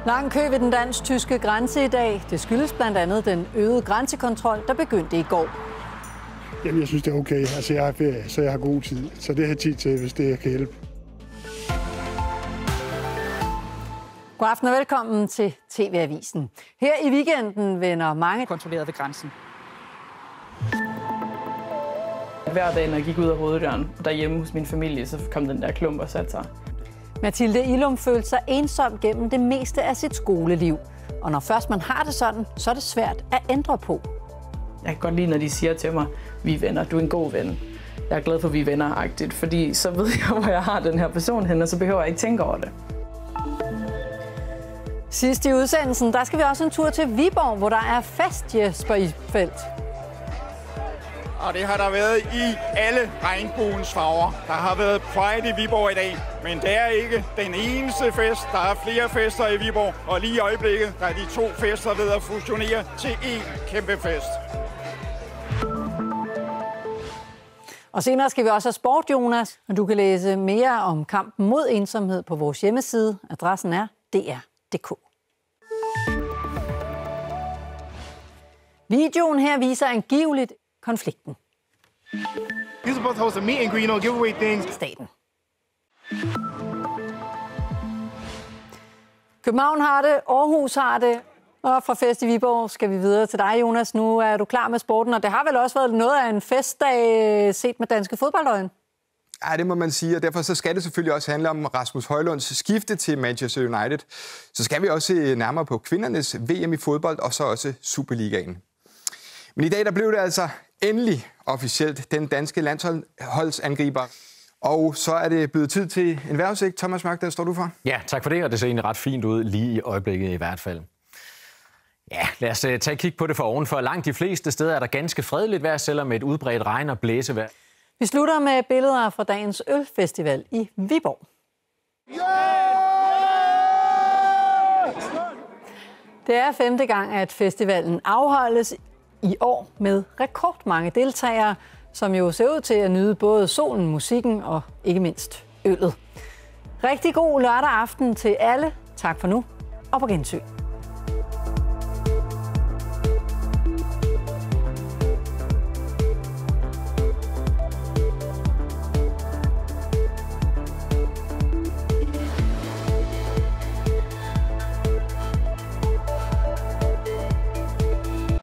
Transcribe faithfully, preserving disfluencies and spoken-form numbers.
Lang kø ved den dansk-tyske grænse i dag. Det skyldes blandt andet den øgede grænsekontrol, der begyndte i går. Jamen, jeg synes, det er okay. Altså, jeg har ferie, så jeg har god tid. Så det har jeg tid til, hvis det kan hjælpe. God aften og velkommen til T V-avisen. Her i weekenden vender mange kontrolleret ved grænsen. Hver dag, når jeg gik ud af hoveddøren derhjemme hos min familie, så kom den der klump og satte sig. Mathilde Illum følte sig ensom gennem det meste af sit skoleliv. Og når først man har det sådan, så er det svært at ændre på. Jeg kan godt lide, når de siger til mig, vi er venner, du er en god ven. Jeg er glad for, at vi er venner-agtigt, fordi så ved jeg, hvor jeg har den her person hen, og så behøver jeg ikke tænke over det. Sidst i udsendelsen, der skal vi også en tur til Viborg, hvor der er fest, Jesper Isfeldt. Og det har der været i alle regnbuens farver. Der har været Pride i Viborg i dag, men det er ikke den eneste fest. Der er flere fester i Viborg, og lige i øjeblikket der er de to fester ved at fusionere til én kæmpe fest. Og senere skal vi også have sport, Jonas. Og du kan læse mere om kampen mod ensomhed på vores hjemmeside. Adressen er d r punktum d k. Videoen her viser angiveligt konflikten. You're supposed to host a meet and greet, you know, give away things. Staten. København har det, Aarhus har det, og fra Fest i Viborg skal vi videre til dig, Jonas. Nu er du klar med sporten, og det har vel også været noget af en festdag set med danske fodboldøjne. Ja, det må man sige, og derfor så skal det selvfølgelig også handle om Rasmus Højlunds skifte til Manchester United. Så skal vi også se nærmere på kvindernes V M i fodbold, og så også Superligaen. Men i dag der blev det altså endelig officielt den danske landsholdsangriber. Og så er det blevet tid til en vejrudsigt. Thomas Mørk, der står du for. Ja, tak for det, og det ser egentlig ret fint ud lige i øjeblikket i hvert fald. Ja, lad os tage et kig på det for oven, for langt de fleste steder er der ganske fredeligt vejr, selvom et udbredt regn- og blæsevejr. Vi slutter med billeder fra dagens ølfestival i Viborg. Det er femte gang, at festivalen afholdes i år med rekordmange deltagere, som jo ser ud til at nyde både solen, musikken og ikke mindst øllet. Rigtig god lørdag aften til alle. Tak for nu, og på gensyn.